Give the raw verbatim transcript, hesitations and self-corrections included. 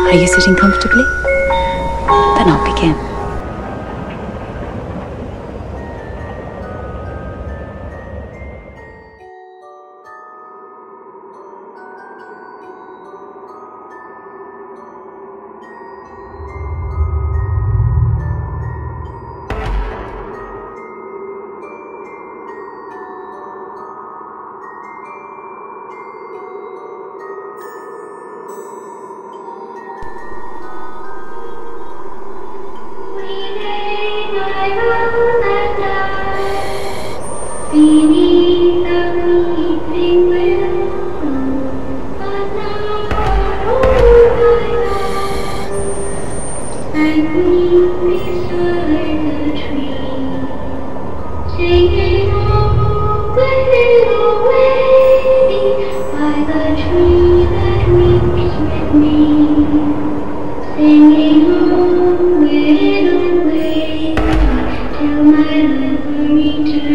Are you sitting comfortably? Then I'll begin. Beneath the weeping willow, but now all my life I weep beside the tree, singing away, away by the tree that weeps with me, singing away, away till my lover returns.